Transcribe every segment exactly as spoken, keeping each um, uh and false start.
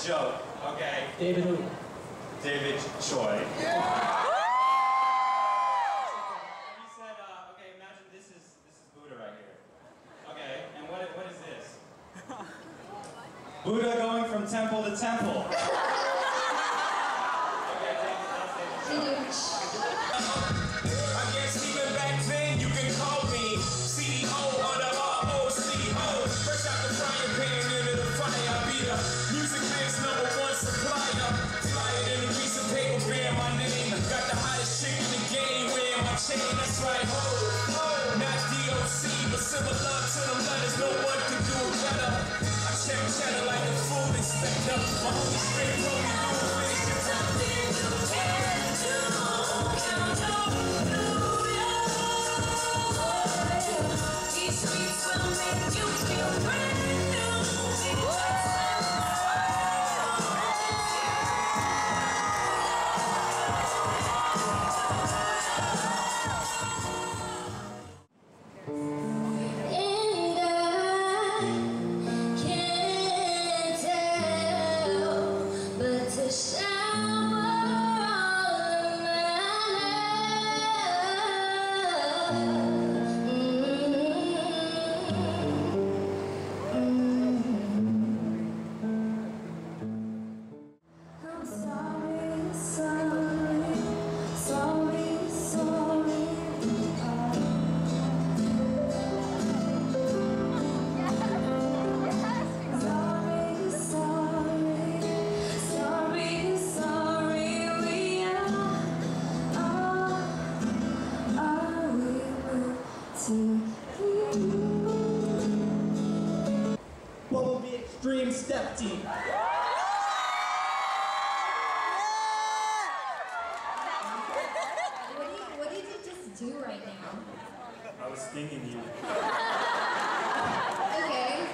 joke, okay? David who? David Choi. Yeah! He said, uh, okay, imagine this is this is Buddha right here. Okay, and what what is this? Buddha going from temple to temple. Okay, that's David Choi. I guess even back then you can call me C E O or the R O C O. Fresh out the frying pan into the fire. I be the music biz number one supplier. Flyer than a piece of paper bearing my name. Got the hottest chick in the game wearing my chain. That's right, ho, ho. Not D O C, but similar to them letters. No one can do it better. I check cheddar like a food inspector. My homie straight roll me through a finish. Something to care to count on. These sweets will make you feel brand new. And I can't tell but to shower all of my love. I'm sorry, sorry, sorry, sorry. Sorry, sorry, sorry, sorry. We are, are, are we meant to be? Bumblebee Extreme Step Team. What did you, what did you just do right now? I was stinging you. Okay.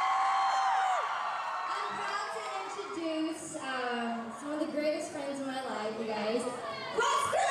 I'm proud to introduce um, some of the greatest friends in my life, you guys. What's good?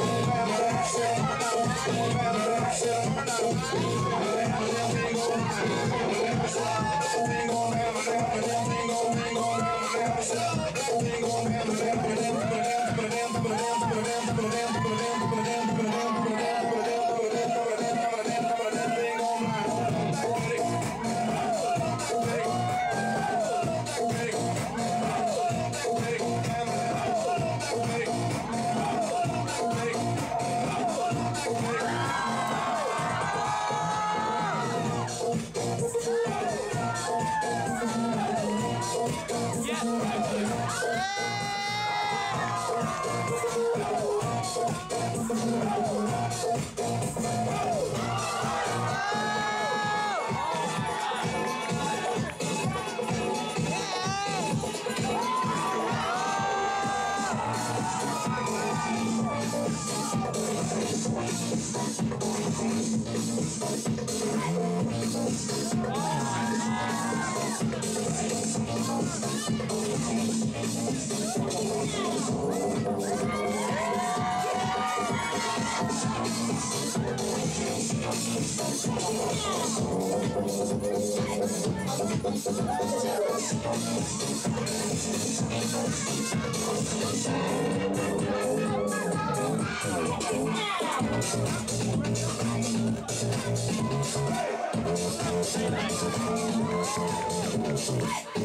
Hey!